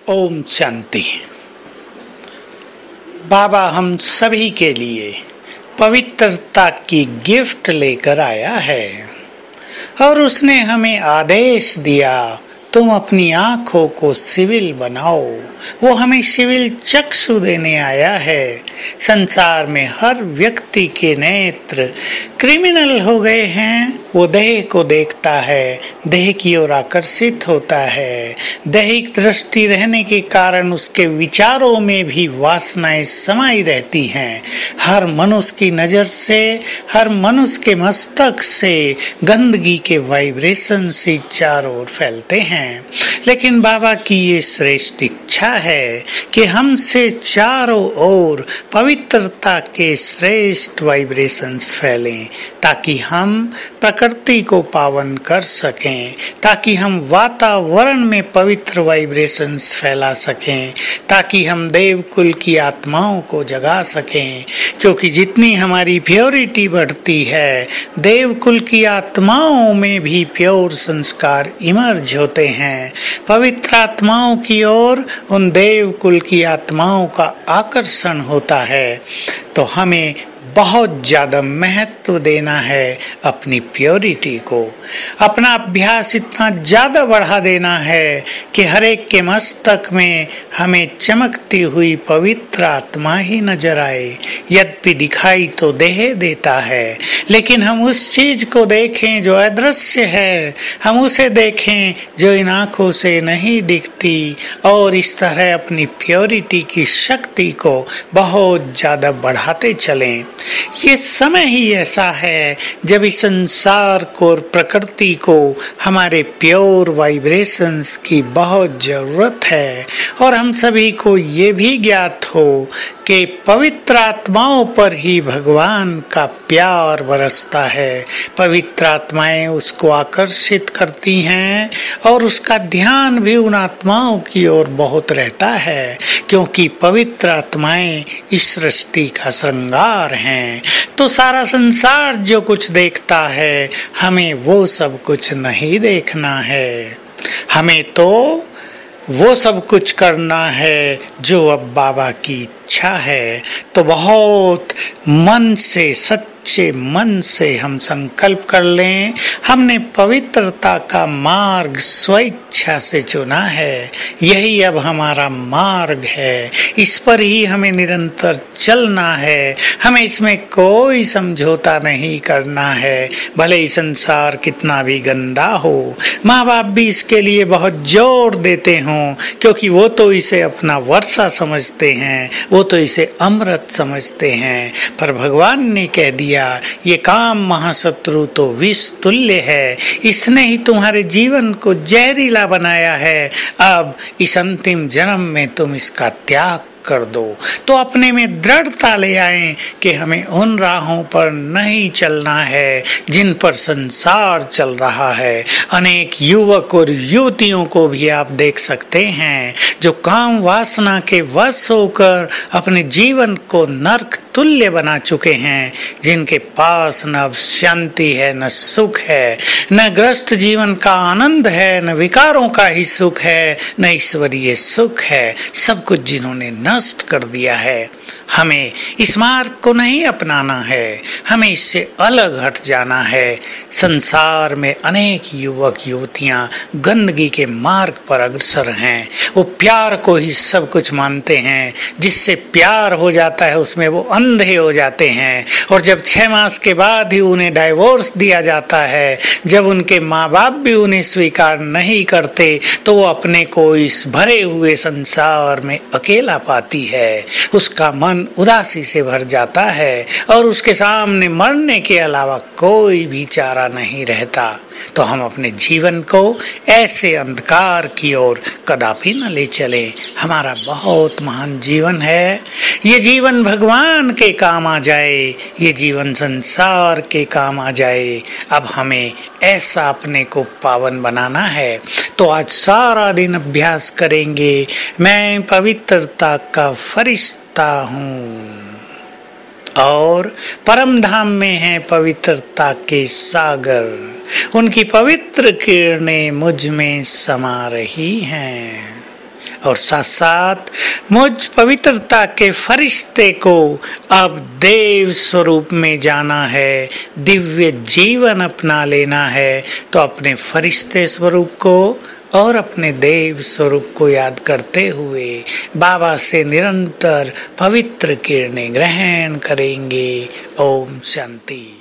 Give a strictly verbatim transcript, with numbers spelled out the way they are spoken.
ओम शांति। बाबा हम सभी के लिए पवित्रता की गिफ्ट लेकर आया है और उसने हमें आदेश दिया, तुम अपनी आंखों को सिविल बनाओ। वो हमें सिविल चक्षु देने आया है। संसार में हर व्यक्ति के नेत्र क्रिमिनल हो गए हैं। वो देह को देखता है, देह की ओर आकर्षित होता है। दैहिक दृष्टि रहने के कारण उसके विचारों में भी वासनाएं समाई रहती हैं। हर मनुष्य की नजर से, हर मनुष्य के मस्तक से गंदगी के वाइब्रेशन से चारों ओर फैलते हैं। लेकिन बाबा की ये श्रेष्ठ इच्छा है कि हमसे चारों ओर पवित्रता के श्रेष्ठ वाइब्रेशंस फैलें, ताकि हम प्रकृति को पावन कर सकें, ताकि हम वातावरण में पवित्र वाइब्रेशंस फैला सकें, ताकि हम देव कुल की आत्माओं को जगा सकें। क्योंकि जितनी हमारी प्योरिटी बढ़ती है, देव कुल की आत्माओं में भी प्योर संस्कार इमर्ज होते हैं। पवित्र आत्माओं की ओर उन देव कुल की आत्माओं का आकर्षण होता है। तो हमें बहुत ज्यादा महत्व देना है अपनी प्योरिटी को। अपना अभ्यास इतना ज्यादा बढ़ा देना है कि हर एक के मस्तक में हमें चमकती हुई पवित्र आत्मा ही नजर आए। यद्यपि दिखाई तो देह देता है, लेकिन हम उस चीज को देखें जो अदृश्य है, हम उसे देखें जो इन आंखों से नहीं दिखती, और इस तरह अपनी प्योरिटी की शक्ति को बहुत ज्यादा बढ़ाते चलें। ये समय ही ऐसा है जब इस संसार को और प्रकृति को हमारे प्योर वाइब्रेशंस की बहुत जरूरत है। और हम सभी को ये भी ज्ञात हो कि पवित्र आत्माओं पर ही भगवान का प्यार बरसता है। पवित्र आत्माएं उसको आकर्षित करती हैं और उसका ध्यान भी उन आत्माओं की ओर बहुत रहता है, क्योंकि पवित्र आत्माएं इस सृष्टि का श्रृंगार हैं। तो सारा संसार जो कुछ देखता है, हमें वो सब कुछ नहीं देखना है। हमें तो वो सब कुछ करना है जो अब बाबा की इच्छा है। तो बहुत मन से, सच्चे मन से हम संकल्प कर लें, हमने पवित्रता का मार्ग स्वेच्छा से चुना है। यही अब हमारा मार्ग है, इस पर ही हमें निरंतर चलना है। हमें इसमें कोई समझौता नहीं करना है, भले ही संसार कितना भी गंदा हो। माँ बाप भी इसके लिए बहुत जोर देते हों, क्योंकि वो तो इसे अपना वर्षा समझते हैं, वो तो इसे अमृत समझते हैं। पर भगवान ने कह दिया, ये काम महाशत्रु तो विष तुल्य है, इसने ही तुम्हारे जीवन को जहरीला बनाया है। अब इस अंतिम जन्म में तुम इसका त्याग कर दो। तो अपने में दृढ़ता ले आए कि हमें उन राहों पर नहीं चलना है जिन पर संसार चल रहा है। अनेक युवक और युवतियों को भी आप देख सकते हैं जो काम वासना के वश होकर अपने जीवन को नरक तुल्य बना चुके हैं, जिनके पास न अब शांति है, न सुख है, न ग्रस्त जीवन का आनंद है, न विकारों का ही सुख है, न ईश्वरीय सुख है। सब कुछ जिन्होंने नष्ट कर दिया है। हमें इस मार्ग को नहीं अपनाना है, हमें इससे अलग हट जाना है। संसार में अनेक युवक युवतियां गंदगी के मार्ग पर अग्रसर हैं। वो प्यार को ही सब कुछ मानते हैं, जिससे प्यार हो जाता है उसमें वो अंधे हो जाते हैं। और जब छह मास के बाद ही उन्हें डाइवोर्स दिया जाता है, जब उनके माँ बाप भी उन्हें स्वीकार नहीं करते, तो वो अपने को इस भरे हुए संसार में अकेला पाती है। उसका मन उदासी से भर जाता है और उसके सामने मरने के अलावा कोई भी चारा नहीं रहता। तो हम अपने जीवन को ऐसे अंधकार की ओर कदापि न ले चले। हमारा बहुत महान जीवन है, ये जीवन भगवान के काम आ जाए, ये जीवन संसार के काम आ जाए। अब हमें ऐसा अपने को पावन बनाना है। तो आज सारा दिन अभ्यास करेंगे, मैं पवित्रता का फरिश्ता हूँ और परम धाम में है पवित्रता के सागर। उनकी पवित्र किरणें मुझ में समा रही हैं। और साथ साथ मुझ पवित्रता के फरिश्ते को अब देव स्वरूप में जाना है, दिव्य जीवन अपना लेना है, तो अपने फरिश्ते स्वरूप को और अपने देव स्वरूप को याद करते हुए बाबा से निरंतर पवित्र किरणें ग्रहण करेंगे। ओम शांति।